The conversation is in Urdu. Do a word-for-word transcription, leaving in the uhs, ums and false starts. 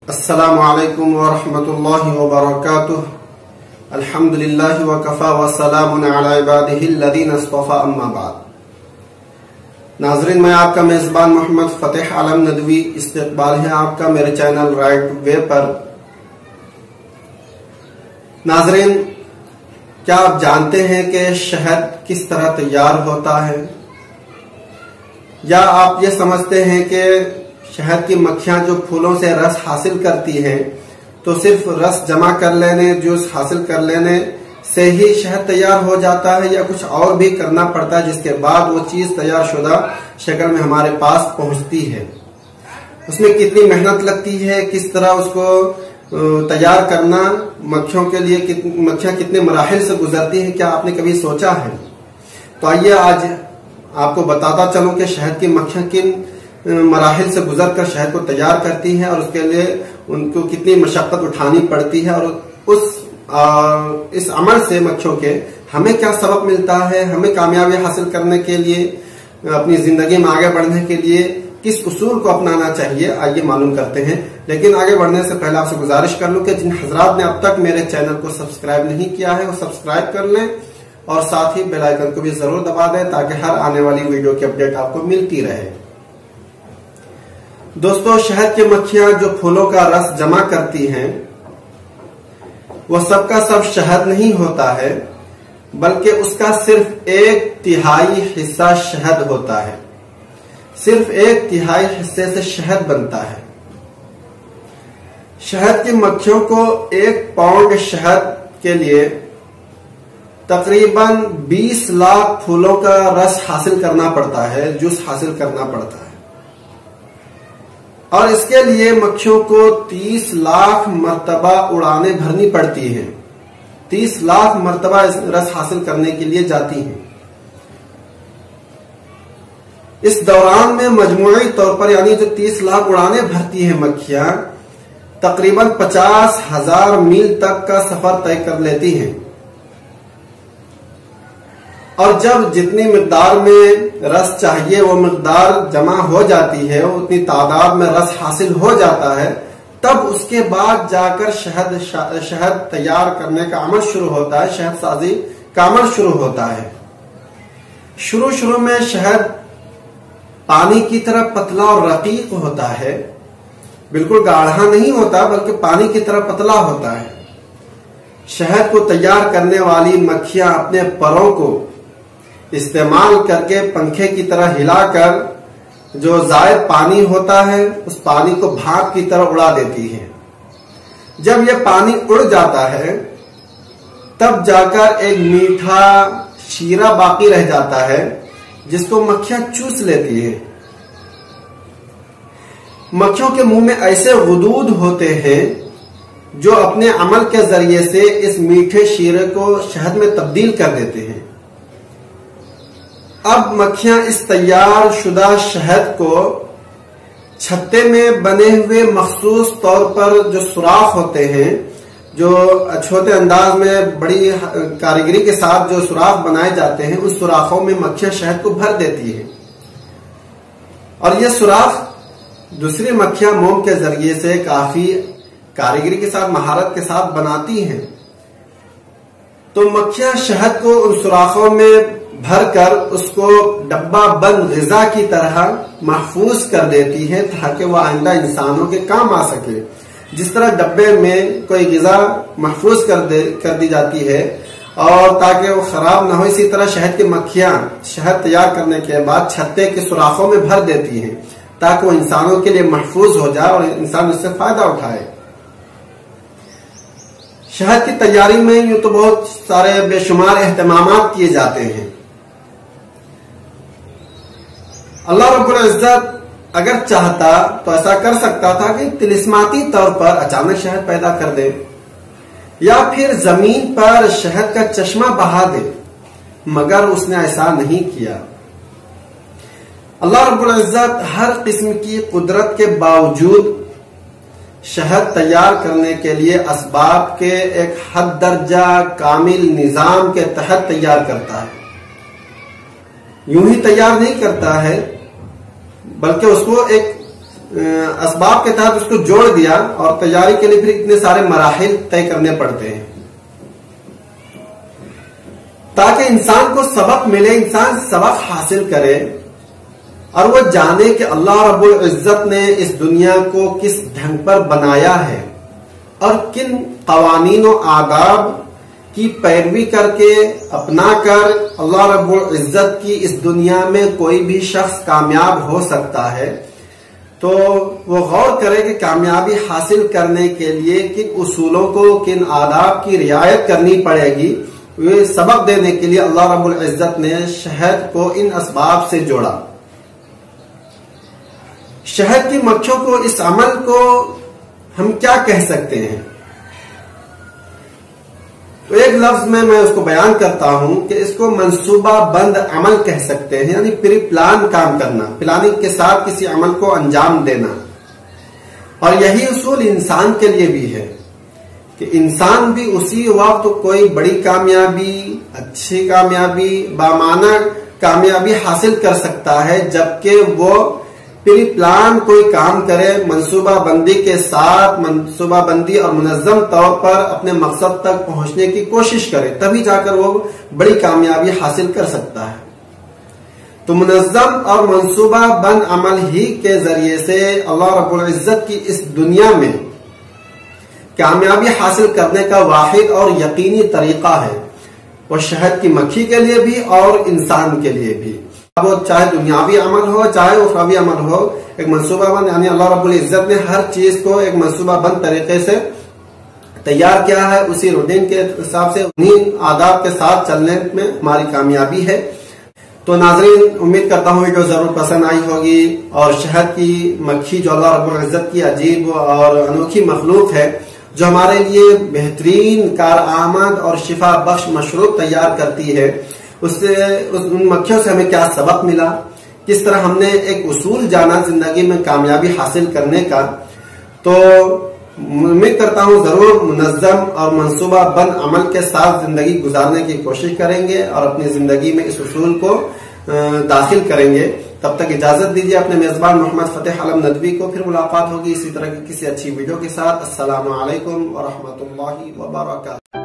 السلام علیکم ورحمۃ اللہ وبرکاتہ۔ الحمدللہ وکفا وسلام علی عبادہ الذین اصطفی، اما بعد۔ ناظرین، میں آپ کا میزبان محمد فتح عالم ندوی، استقبال ہے آپ کا میرے چینل رائٹ وے پر۔ ناظرین، کیا آپ جانتے ہیں کہ شہد کس طرح تیار ہوتا ہے؟ یا آپ یہ سمجھتے ہیں کہ شہد کی مکھیاں جو پھولوں سے رس حاصل کرتی ہیں تو صرف رس جمع کر لینے، جوس حاصل کر لینے سے ہی شہد تیار ہو جاتا ہے، یا کچھ اور بھی کرنا پڑتا ہے جس کے بعد وہ چیز تیار شدہ شکل میں ہمارے پاس پہنچتی ہے؟ اس میں کتنی محنت لگتی ہے، کس طرح اس کو تیار کرنا، مکھیوں کے لیے مکھیاں کتنے مراحل سے گزرتی ہیں، کیا آپ نے کبھی سوچا ہے؟ تو آئیے آج آپ کو بتاتا چلوں کہ شہد کی مکھیاں کن مراحل سے گزر کر شہد کو تیار کرتی ہیں اور اس کے لیے ان کو کتنی مشقت اٹھانی پڑتی ہے، اور اس اس عمل سے مکھیوں کے ہمیں کیا سبق ملتا ہے، ہمیں کامیابی حاصل کرنے کے لیے، اپنی زندگی میں آگے بڑھنے کے لیے کس اصول کو اپنانا چاہیے، آئیے معلوم کرتے ہیں۔ لیکن آگے بڑھنے سے پہلے آپ سے گزارش کر لوں کہ جن حضرات نے اب تک میرے چینل کو سبسکرائب نہیں کیا ہے وہ سبسکرائب کر لیں، اور ساتھ ہی بیل آئیکن کو بھی ضرور دبا دیں تاکہ ہر آنے والی ویڈیو کی اپڈیٹ آپ کو ملتی رہے۔ دوستو، شہد کی مکھیاں جو پھولوں کا رس جمع کرتی ہیں وہ سب کا سب شہد نہیں ہوتا ہے، بلکہ اس کا صرف ایک تہائی حصہ شہد ہوتا ہے۔ صرف ایک تہائی حصے سے شہد بنتا ہے۔ شہد کی مکھیوں کو ایک پاؤنڈ شہد کے لیے تقریباً بیس لاکھ پھولوں کا رس حاصل کرنا پڑتا ہے، جوس حاصل کرنا پڑتا ہے، اور اس کے لیے مکھیوں کو تیس لاکھ مرتبہ اڑانیں بھرنی پڑتی ہیں۔ تیس لاکھ مرتبہ اس رس حاصل کرنے کے لیے جاتی ہیں۔ اس دوران میں مجموعی طور پر یعنی جو تیس لاکھ اڑانیں بھرتی ہیں مکھیاں، تقریباً پچاس ہزار میل تک کا سفر طے کر لیتی ہیں، اور جب جتنی مقدار میں رس چاہیے وہ مقدار جمع ہو جاتی ہے، اتنی تعداد میں رس حاصل ہو جاتا ہے، تب اس کے بعد جا کر شہد شہد تیار کرنے کا عمل شروع ہوتا ہے، شہد سازی کا عمل شروع ہوتا ہے۔ شروع شروع میں شہد پانی کی طرح پتلا اور رقیق ہوتا ہے، بالکل گاڑھا نہیں ہوتا بلکہ پانی کی طرح پتلا ہوتا ہے۔ شہد کو تیار کرنے والی مکھیاں اپنے پروں کو استعمال کر کے پنکھے کی طرح ہلا کر جو زائد پانی ہوتا ہے اس پانی کو بھاپ کی طرح اڑا دیتی ہیں۔ جب یہ پانی اڑ جاتا ہے تب جا کر ایک میٹھا شیرہ باقی رہ جاتا ہے جس کو مکھیاں چوس لیتی ہیں۔ مکھیوں کے منہ میں ایسے غدود ہوتے ہیں جو اپنے عمل کے ذریعے سے اس میٹھے شیرے کو شہد میں تبدیل کر دیتے ہیں۔ اب مکھیاں اس تیار شدہ شہد کو چھتے میں بنے ہوئے مخصوص طور پر جو سوراخ ہوتے ہیں، جو چھوٹے انداز میں بڑی کاریگری کے ساتھ جو سوراخ بنائے جاتے ہیں، ان سوراخوں میں مکھیاں شہد کو بھر دیتی ہیں، اور یہ سوراخ دوسری مکھیاں موم کے ذریعے سے کافی کاریگری کے ساتھ مہارت کے ساتھ بناتی ہیں۔ تو مکھیاں شہد کو ان سوراخوں میں بھر کر اس کو ڈبہ بند غذا کی طرح محفوظ کر دیتی ہے تاکہ وہ آئندہ انسانوں کے کام آ سکے۔ جس طرح ڈبے میں کوئی غذا محفوظ کر دے کر دی جاتی ہے اور تاکہ وہ خراب نہ ہو، اسی طرح شہد کی مکھیاں شہد تیار کرنے کے بعد چھتے کے سوراخوں میں بھر دیتی ہیں تاکہ وہ انسانوں کے لیے محفوظ ہو جائے اور انسان اس سے فائدہ اٹھائے۔ شہد کی تیاری میں یوں تو بہت سارے بے شمار اہتمامات کیے جاتے ہیں۔ اللہ رب العزت اگر چاہتا تو ایسا کر سکتا تھا کہ طلسماتی طور پر اچانک شہد پیدا کر دے، یا پھر زمین پر شہد کا چشمہ بہا دے، مگر اس نے ایسا نہیں کیا۔ اللہ رب العزت ہر قسم کی قدرت کے باوجود شہد تیار کرنے کے لیے اسباب کے ایک حد درجہ کامل نظام کے تحت تیار کرتا ہے۔ یوں ہی تیار نہیں کرتا ہے بلکہ اس کو ایک اسباب کے تحت اس کو جوڑ دیا اور تیاری کے لیے پھر اتنے سارے مراحل طے کرنے پڑتے ہیں تاکہ انسان کو سبق ملے، انسان سبق حاصل کرے اور وہ جانے کہ اللہ رب العزت نے اس دنیا کو کس ڈھنگ پر بنایا ہے اور کن قوانین و آداب کی پیروی کر کے اپنا کر اللہ رب العزت کی اس دنیا میں کوئی بھی شخص کامیاب ہو سکتا ہے۔ تو وہ غور کرے کہ کامیابی حاصل کرنے کے لیے کن اصولوں کو، کن آداب کی رعایت کرنی پڑے گی۔ یہ سبق دینے کے لیے اللہ رب العزت نے شہد کو ان اسباب سے جوڑا۔ شہد کی مکھیوں کو، اس عمل کو ہم کیا کہہ سکتے ہیں؟ تو ایک لفظ میں میں اس کو بیان کرتا ہوں کہ اس کو منصوبہ بند عمل کہہ سکتے ہیں، یعنی پری پلان کام کرنا، پلاننگ کے ساتھ کسی عمل کو انجام دینا۔ اور یہی اصول انسان کے لیے بھی ہے کہ انسان بھی اسی وقت کوئی بڑی کامیابی، اچھی کامیابی، بامعنی کامیابی حاصل کر سکتا ہے جبکہ وہ پری پلان کوئی کام کرے، منصوبہ بندی کے ساتھ، منصوبہ بندی اور منظم طور پر اپنے مقصد تک پہنچنے کی کوشش کرے، تبھی جا کر وہ بڑی کامیابی حاصل کر سکتا ہے۔ تو منظم اور منصوبہ بند عمل ہی کے ذریعے سے اللہ رب العزت کی اس دنیا میں کامیابی حاصل کرنے کا واحد اور یقینی طریقہ ہے، وہ شہد کی مکھی کے لیے بھی اور انسان کے لیے بھی۔ وہ چاہے دنیاوی عمل ہو چاہے اخروی عمل ہو، ایک منصوبہ بند، یعنی اللہ رب العزت نے ہر چیز کو ایک منصوبہ بند طریقے سے تیار کیا ہے، اسی روٹین کے حساب سے انہیں آداب کے ساتھ چلنے میں ہماری کامیابی ہے۔ تو ناظرین، امید کرتا ہوں کہ ضرور پسند آئی ہوگی، اور شہد کی مکھی جو اللہ رب العزت کی عجیب اور انوکھی مخلوق ہے جو ہمارے لیے بہترین کارآمد اور شفا بخش مشروب تیار کرتی ہے، اس سے ان مکھیوں سے ہمیں کیا سبق ملا، کس طرح ہم نے ایک اصول جانا زندگی میں کامیابی حاصل کرنے کا۔ تو امید کرتا ہوں ضرور منظم اور منصوبہ بند عمل کے ساتھ زندگی گزارنے کی کوشش کریں گے اور اپنی زندگی میں اس اصول کو داخل کریں گے۔ تب تک اجازت دیجیے اپنے میزبان محمد فتح علم ندوی کو، پھر ملاقات ہوگی اسی طرح کی کسی اچھی ویڈیو کے ساتھ۔ السلام علیکم ورحمۃ اللہ وبرکاتہ۔